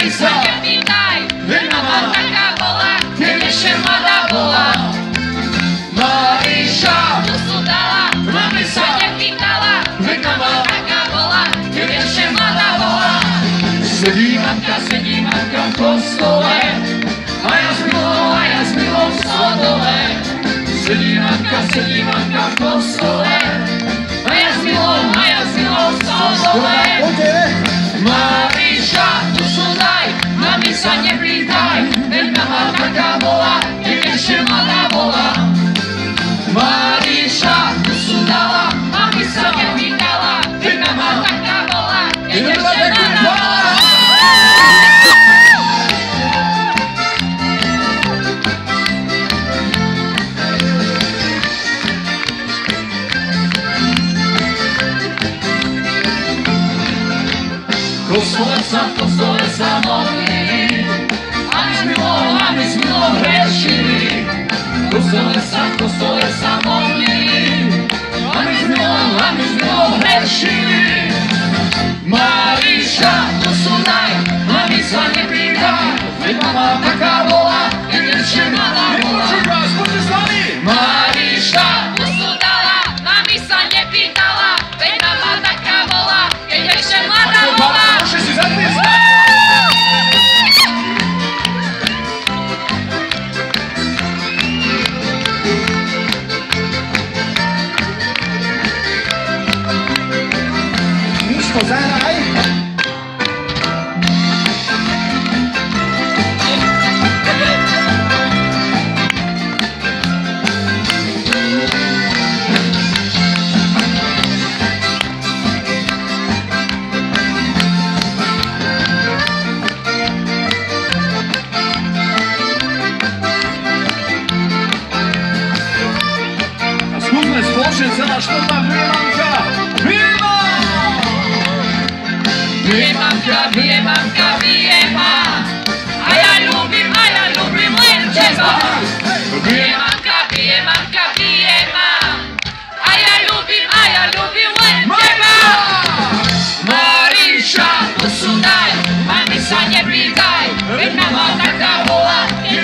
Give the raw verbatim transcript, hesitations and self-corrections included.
Mami sa nepýtaj, veď mama taká bola, keď ešte mladá bola. Maríša pusu dala, mami sa nepýtala, veď mama taká bola, keď ešte mladá bola. Sedí mamka, sedí mamka v kostole, a ja s milou, a ja s milou v stodole. Sedí mamka, sedí mamka v kostole, a ja s milou, a ja s milou v stodole. Maríša, pusu daj, mami sa nepýtaj, veď mama taká bola, keď ešte mladá bola. Maríša, pusu dala, mami sa nepýtala, veď mama taká bola, keď ešte mladá bola. V kostole sa, v kostole sa modlí, a my s milou, a my s milou hrešili. V kostole sa, v kostole sa modlí, a my s milou, a my s milou hrešili. Maríša, pusu daj, mami sa nepýtaj, veď mama taká bola, keď ešte mladá bola. Maríša, pusu dala, mami sa nepýtala, veď mama taká bola, keď ešte mladá bola. Zahraj! A skúsme spoločne celá štvrtá Viemanka! Viema! Bije mamka, bije mamka, bije ma, a ja ľúbim, a ja ľúbim len teba. Bije mamka, bije mamka, bije ma, a ja ľúbim, a ja ľúbim len teba. Maríša, pusu daj, mami sa nepýtaj, veď mama taká bola, keď